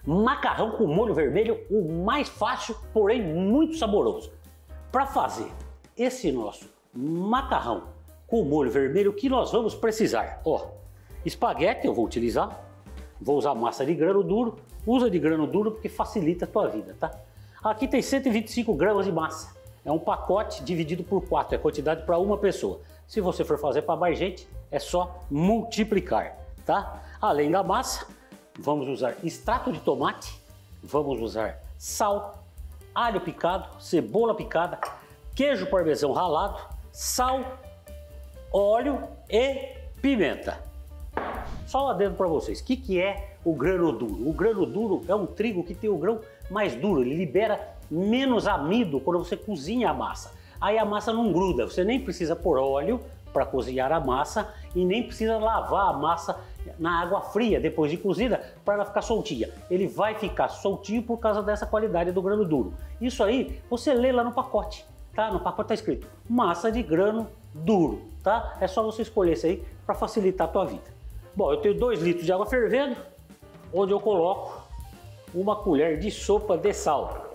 Macarrão com molho vermelho, o mais fácil, porém muito saboroso. Para fazer esse nosso macarrão com molho vermelho, o que nós vamos precisar? Ó, espaguete eu vou utilizar, vou usar massa de grano duro, usa de grano duro porque facilita a tua vida, tá? Aqui tem 125 gramas de massa, é um pacote dividido por 4, é quantidade para uma pessoa. Se você for fazer para mais gente, é só multiplicar, tá? Além da massa, vamos usar extrato de tomate, vamos usar sal, alho picado, cebola picada, queijo parmesão ralado, sal, óleo e pimenta. Só lá dentro para vocês, o que é o grano duro? O grano duro é um trigo que tem o grão mais duro, ele libera menos amido quando você cozinha a massa. Aí a massa não gruda, você nem precisa pôr óleo para cozinhar a massa e nem precisa lavar a massa na água fria depois de cozida para ela ficar soltinha. Ele vai ficar soltinho por causa dessa qualidade do grano duro. Isso aí você lê lá no pacote, tá? No pacote tá escrito massa de grano duro, tá? É só você escolher isso aí para facilitar a tua vida. Bom, eu tenho 2 litros de água fervendo, onde eu coloco uma colher de sopa de sal.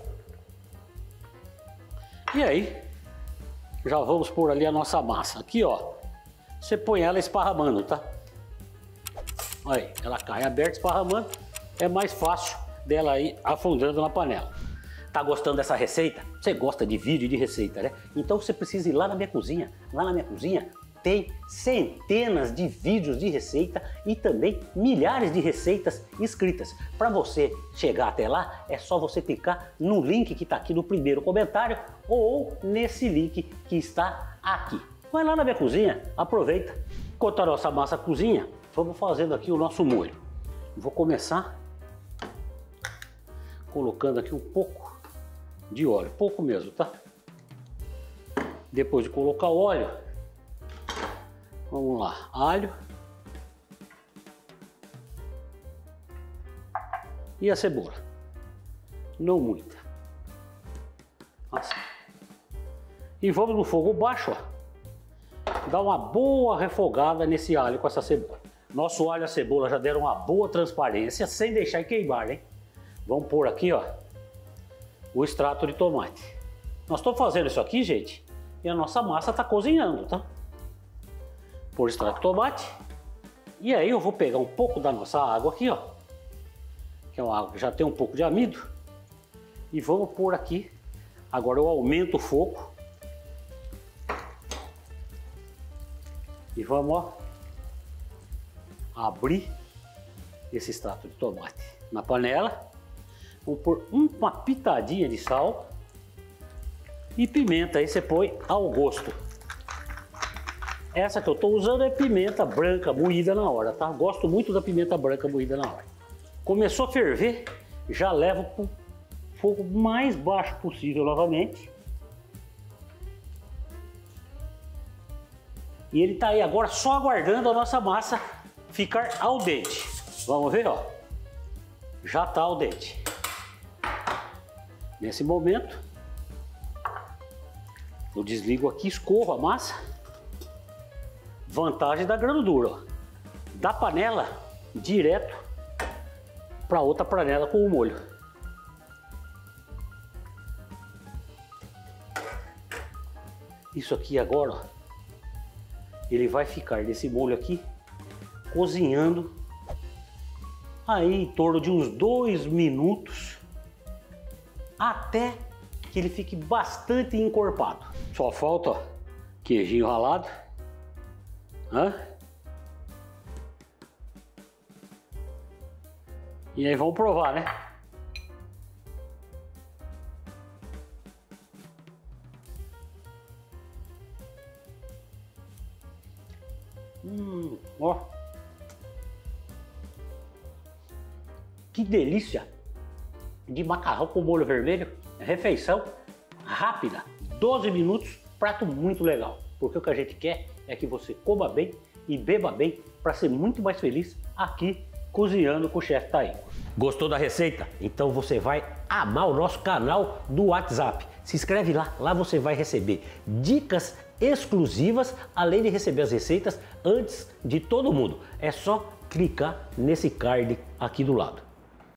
E aí, já vamos pôr ali a nossa massa. Aqui, ó, você põe ela esparramando, tá? Olha aí, ela cai aberta, esparramando. É mais fácil dela ir afundando na panela. Tá gostando dessa receita? Você gosta de vídeo e de receita, né? Então você precisa ir lá na minha cozinha. Lá na minha cozinha tem centenas de vídeos de receita e também milhares de receitas escritas. Para você chegar até lá, é só você clicar no link que está aqui no primeiro comentário ou nesse link que está aqui. Vai lá na minha cozinha, aproveita. Enquanto a nossa massa cozinha, vamos fazendo aqui o nosso molho. Vou começar colocando aqui um pouco de óleo, pouco mesmo, tá? Depois de colocar o óleo, vamos lá, alho e a cebola, não muita, assim. E vamos no fogo baixo, ó, dar uma boa refogada nesse alho com essa cebola. Nosso alho e a cebola já deram uma boa transparência, sem deixar queimar, hein? Vamos pôr aqui, ó, o extrato de tomate. Nós estamos fazendo isso aqui, gente, e a nossa massa está cozinhando, tá? Por extrato de tomate. E aí eu vou pegar um pouco da nossa água aqui, ó, que é uma água que já tem um pouco de amido, e vamos pôr aqui. Agora eu aumento o fogo e vamos, ó, abrir esse extrato de tomate na panela. Vamos pôr uma pitadinha de sal e pimenta, aí você põe ao gosto. Essa que eu estou usando é pimenta branca moída na hora, tá? Gosto muito da pimenta branca moída na hora. Começou a ferver, já levo para o fogo mais baixo possível novamente. E ele está aí agora só aguardando a nossa massa ficar al dente. Vamos ver, ó. Já está al dente. Nesse momento, eu desligo aqui, escorro a massa. Vantagem da grano duro, ó. Da panela direto para outra panela com o molho. Isso aqui agora, ó, ele vai ficar nesse molho aqui cozinhando aí em torno de uns 2 minutos até que ele fique bastante encorpado. Só falta, ó, queijinho ralado. E aí vamos provar, né? Ó. Que delícia de macarrão com molho vermelho. Refeição rápida, 12 minutos, prato muito legal. Porque o que a gente quer é que você coma bem e beba bem para ser muito mais feliz aqui cozinhando com o Chef Tainco. Gostou da receita? Então você vai amar o nosso canal do WhatsApp. Se inscreve lá, lá você vai receber dicas exclusivas, além de receber as receitas antes de todo mundo. É só clicar nesse card aqui do lado.